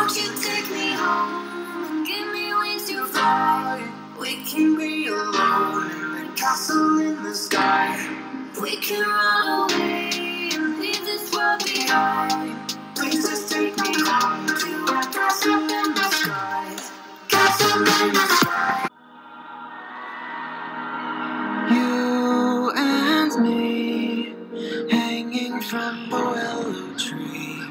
you take me home and give me wings to fly? We can be alone in the castle in the sky. We can run away and leave this world behind. Please just take me home to a castle in the sky. Castle in the sky. You and me, hanging from the willow tree,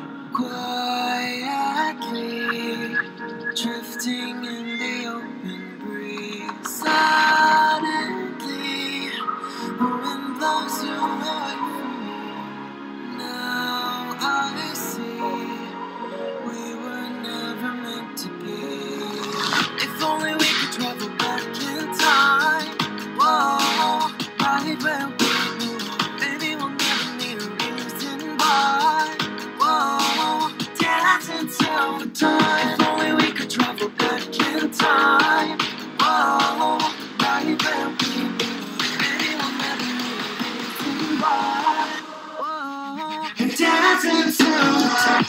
quietly drifting in the open breeze. Suddenly, the wind blows you away from me. Now I see we were never meant to be. If only we could travel back in time. Whoa, right where we were. Baby, we'll never need a reason why. Whoa, dancing till the time. If only we could travel back in time. Whoa, right where we were. Baby, we'll never need a reason why. Whoa, dancing till the time.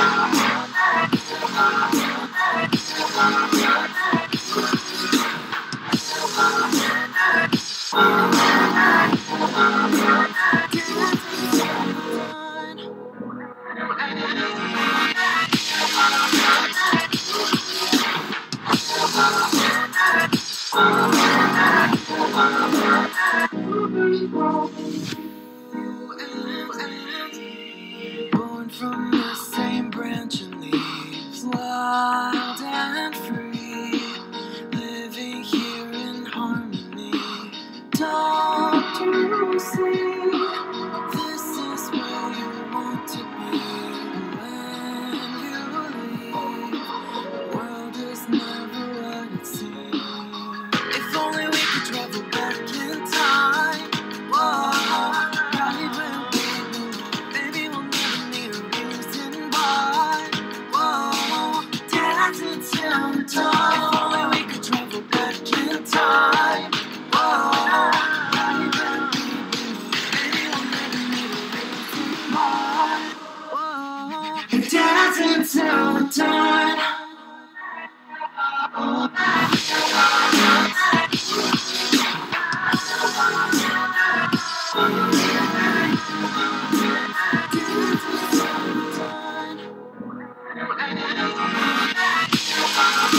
Born from the same branch and leaves, wild and free, living here in harmony. Don't you see? This is where you want to be. When you leave, the world is never what it seems. If only we could travel back in time. Whoa, right where we were. Baby, we'll never need a reason why. Whoa, dancing till the dawn. If only we could travel back in time. Whoa, right where we were. Baby, we'll never need a reason why. Whoa, dancing till the dawn. Dancing till the dawn.